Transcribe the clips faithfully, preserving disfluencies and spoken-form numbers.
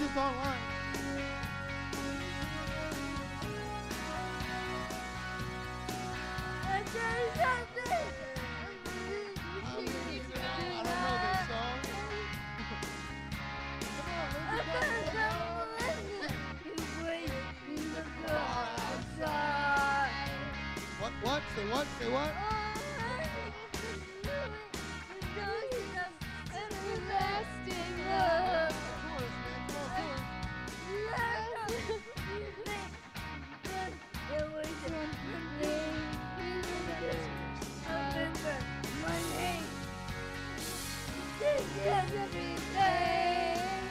just online. I said something. I don't know this song. I said something. You go outside. What? What? Say what? Say what? Everlasting love. Chorus, man. Come on, chorus. It was something. Remember my name. This is everything.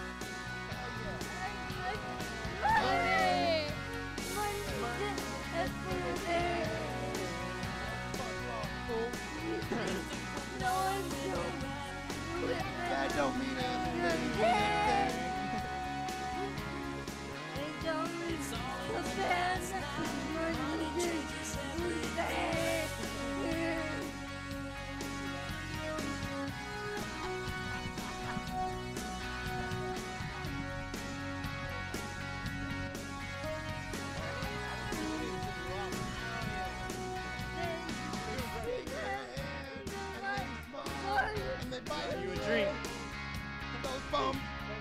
Money. Money is everything. No one knows. That don't mean anything. It don't mean the money is everything. And they buy You a drink. those bums.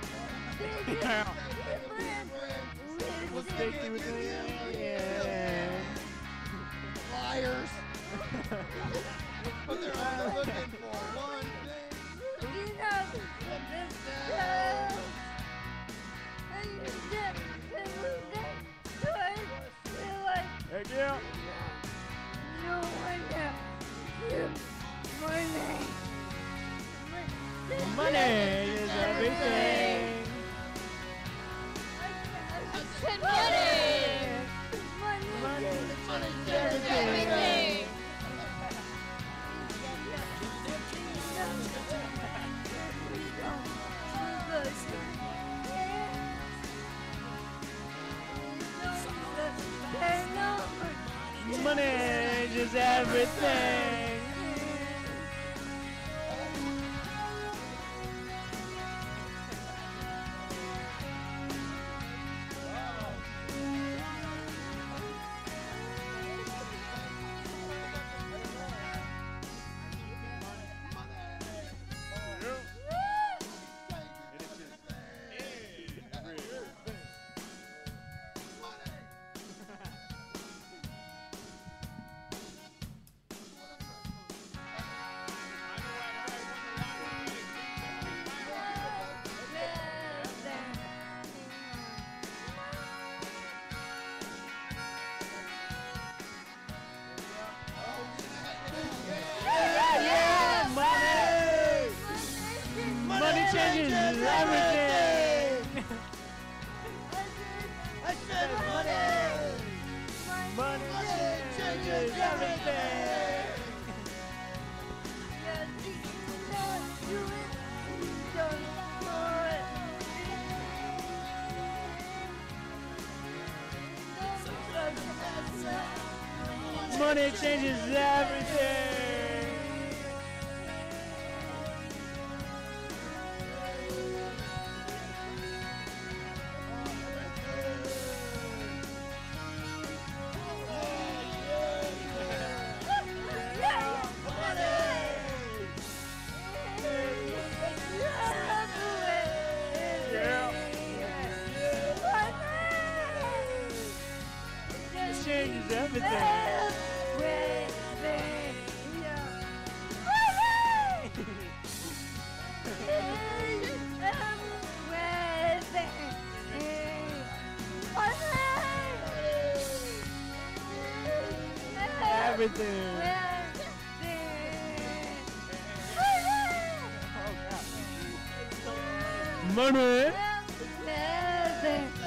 What's tasty with the yeah. Liars. But they're only looking for one thing. Heck yeah. No one money. Money is everything. I said money. Money. Money is Everything. Money is everything. Money changes everything. I said money. Money changes everything. Money changes everything. Changes everything. Everything. Money.